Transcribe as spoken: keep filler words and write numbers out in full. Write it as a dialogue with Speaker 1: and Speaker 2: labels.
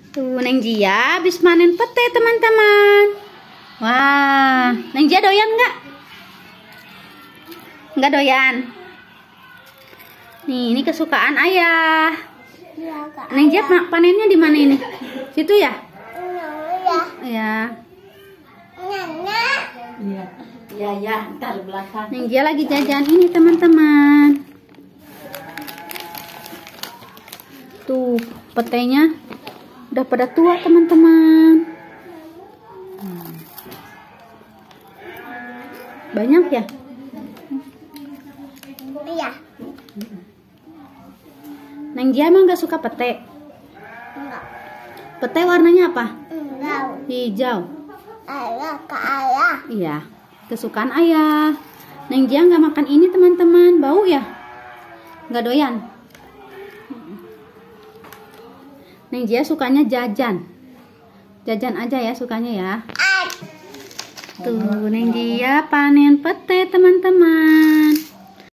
Speaker 1: Tuh, Neng Jia habis panen pete, teman-teman. Wah, Neng Jia doyan nggak? Nggak doyan. Nih, ini kesukaan ayah. Neng Jia panennya di mana ini? Situ ya? Iya.
Speaker 2: Iya. Iya, ya, ntar belakang.
Speaker 1: Neng Jia lagi jajan ini, teman-teman. Tuh, petenya udah pada tua, teman-teman. Hmm. Banyak ya?
Speaker 3: Iya.
Speaker 1: Neng Jia emang gak suka pete?
Speaker 3: Enggak.
Speaker 1: Pete warnanya apa?
Speaker 3: Enggak.
Speaker 1: Hijau.
Speaker 3: Ayah ke ayah.
Speaker 1: Iya, kesukaan ayah. Neng Jia nggak makan ini, teman-teman. Bau ya? Nggak doyan. Neng Jia sukanya jajan. Jajan aja ya sukanya ya. Tuh, Neng Jia panen pete, teman-teman.